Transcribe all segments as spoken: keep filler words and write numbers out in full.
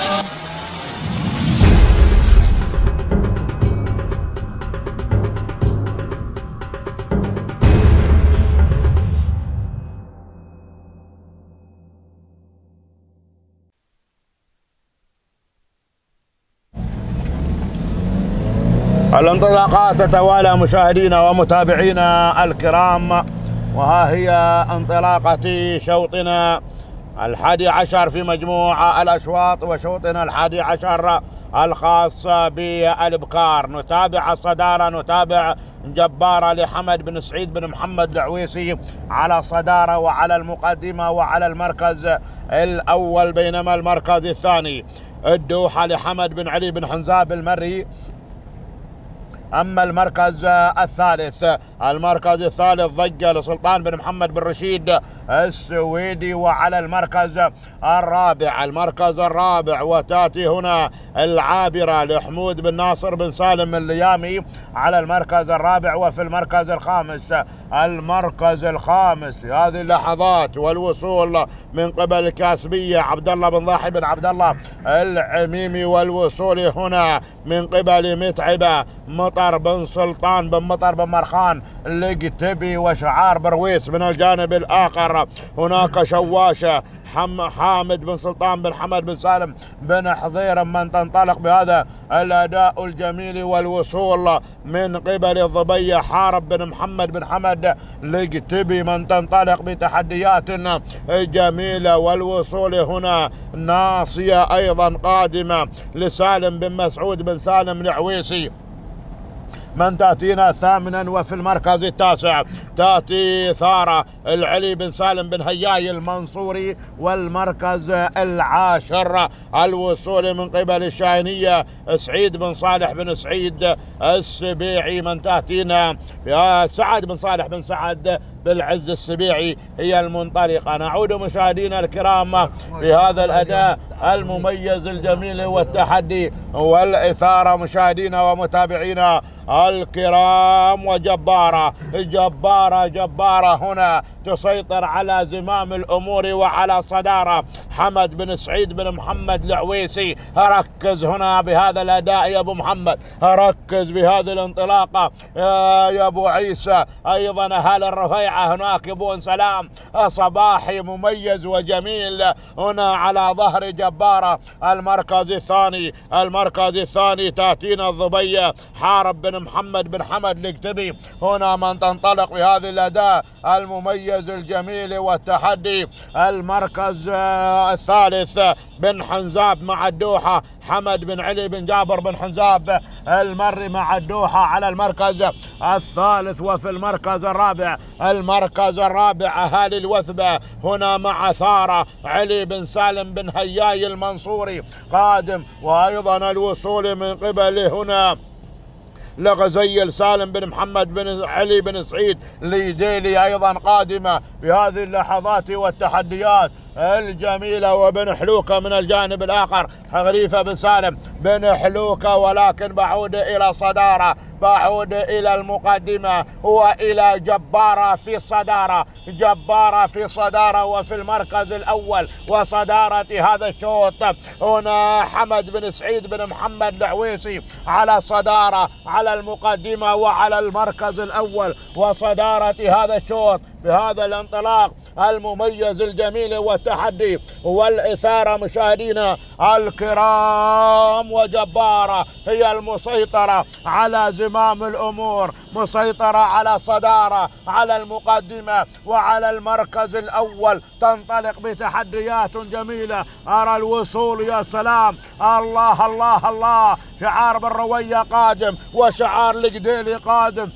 الانطلاقات تتوالى مشاهدينا ومتابعينا الكرام، وها هي انطلاقة شوطنا الحادي عشر في مجموعة الأشواط وشوطنا الحادي عشر الخاص بالإبكار. نتابع الصدارة، نتابع جبارة لحمد بن سعيد بن محمد العويسي على صدارة وعلى المقدمة وعلى المركز الأول، بينما المركز الثاني الدوحة لحمد بن علي بن حنزاب المري. أما المركز الثالث المركز الثالث ضجة لسلطان بن محمد بن رشيد السويدي. وعلى المركز الرابع المركز الرابع وتاتي هنا العابرة لحمود بن ناصر بن سالم الليامي على المركز الرابع. وفي المركز الخامس المركز الخامس في هذه اللحظات والوصول من قبل الكاسبية عبد الله بن ضاحي بن عبد الله العميمي، والوصول هنا من قبل متعبة مطر بن سلطان بن مطر بن مرخان القتبي وشعار برويس. من الجانب الآخر هناك شواشة حامد بن سلطان بن حمد بن سالم بن حضير من تنطلق بهذا الأداء الجميل، والوصول من قبل الضبية حارب بن محمد بن حمد القتبي من تنطلق بتحديات جميلة. والوصول هنا ناصية أيضا قادمة لسالم بن مسعود بن سالم العويسي من تأتينا ثامنا. وفي المركز التاسع تأتي ثارة العلي بن سالم بن هياي المنصوري. والمركز العاشر الوصول من قبل الشاهينية سعيد بن صالح بن سعيد السبيعي من تأتينا يا سعد بن صالح بن سعد بالعز السبيعي هي المنطلقة. نعود مشاهدينا الكرام في هذا الأداء المميز الجميل والتحدي والإثارة مشاهدينا ومتابعينا الكرام. وجبارة جبارة جبارة هنا تسيطر على زمام الأمور وعلى صدارة حمد بن سعيد بن محمد العويسي. ركز هنا بهذا الأداء يا أبو محمد، ركز بهذه الانطلاقة يا أبو عيسى. أيضا أهل الرفيعة هناك يبون سلام صباحي مميز وجميل هنا على ظهر جبارة. المركز الثاني المركز الثاني تأتينا الضبية حارب بن محمد بن حمد القتبي هنا من تنطلق بهذا الأداء المميز الجميل والتحدي. المركز الثالث بن حنزاب مع الدوحة حمد بن علي بن جابر بن حنزاب المري مع الدوحة على المركز الثالث. وفي المركز الرابع المركز الرابع أهالي الوثبة هنا مع ثارة علي بن سالم بن هياي المنصوري قادم. وأيضا الوصول من قبل هنا لغزيل سالم بن محمد بن علي بن سعيد ليديلي أيضا قادمة بهذه اللحظات والتحديات الجميلة. وبن حلوكة من الجانب الآخر خليفة بن سالم بن حلوكة، ولكن بعود إلى صدارة، بعود إلى المقدمة وإلى جبارة في الصدارة، جبارة في صدارة وفي المركز الأول وصدارة هذا الشوط. هنا حمد بن سعيد بن محمد العويسي على صدارة على المقدمة وعلى المركز الأول وصدارة هذا الشوط بهذا الانطلاق المميز الجميل والتحدي والإثارة مشاهدينا الكرام. وجبارة هي المسيطرة على زمام الأمور، مسيطرة على صدارة على المقدمة وعلى المركز الأول، تنطلق بتحديات جميلة. أرى الوصول يا سلام، الله الله الله، شعار بالروية قادم وشعار القديلي قادم،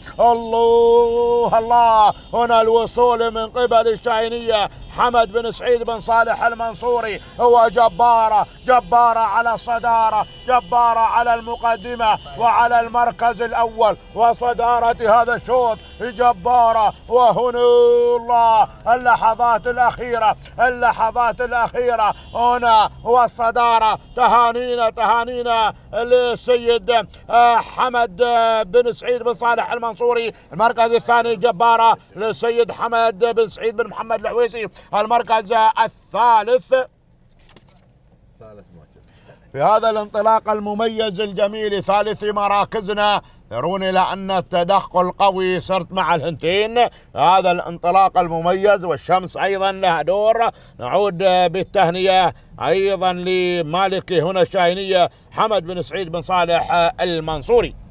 الله الله. هنا الوصول من قبل الشاهينية حمد بن سعيد بن صالح المنصوري هو جبارة، جبارة على الصدارة، جبارة على المقدمة وعلى المركز الأول وصدارة هذا الشوط جبارة. وهنا الله اللحظات الأخيرة، اللحظات الأخيرة هنا هو الصدارة. تهانينا تهانينا للسيد حمد بن سعيد بن صالح المنصوري. المركز الثاني جبارة للسيد حمد بن سعيد بن محمد العويسي. المركز الثالث في هذا الانطلاق المميز الجميل ثالث مراكزنا. يرون إلى أن التدخل قوي، صرت مع الهنتين هذا الانطلاق المميز، والشمس أيضا لها دور. نعود بالتهنئة أيضا لمالكي هنا الشاهينية حمد بن سعيد بن صالح المنصوري.